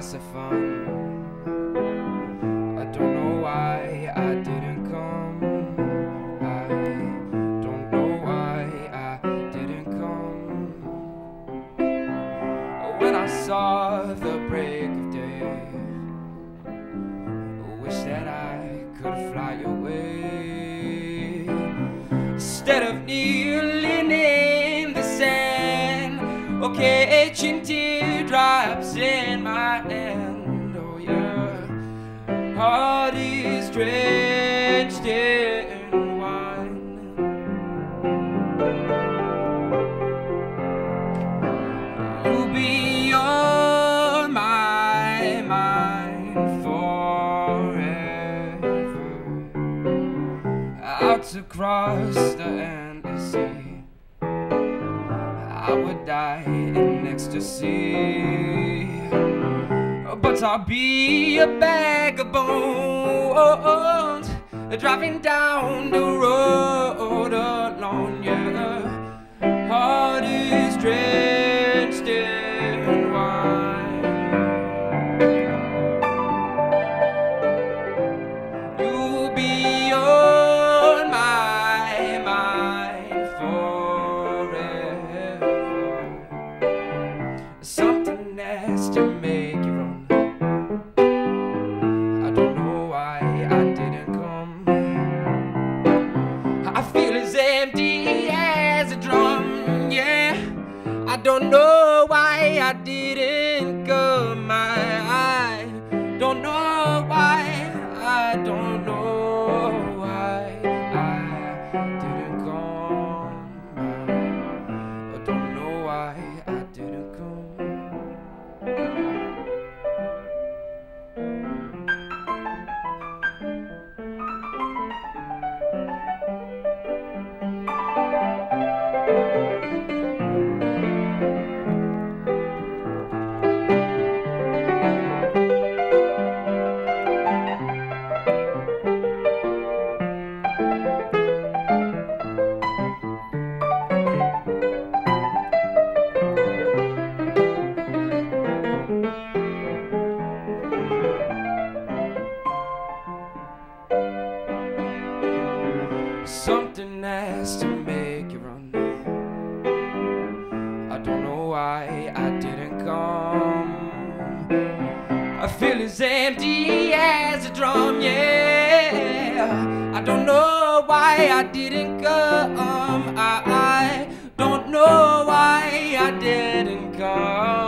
lots of fun. I don't know why I didn't come. I don't know why I didn't come. When I saw the break of day, I wish that I could fly away instead of kneeling in the sand or catching teardrops in my hand. Oh, your heart is drenched in wine. You'll be on my mind forever, out across the endless sea. I would die in ecstasy, but I'll be a bag of bones driving down the road alone. Your heart is drenched in wine. You'll be on my mind forever. Something has to make you run. I don't know why I didn't come. I feel as empty as a drum, yeah. I don't know why I didn't come. I don't know why. I don't know why I didn't come. I don't know why I didn't come. Something has to make you run. I don't know why I didn't come. I feel as empty as a drum, yeah. I don't know why I didn't come. I don't know why I didn't come.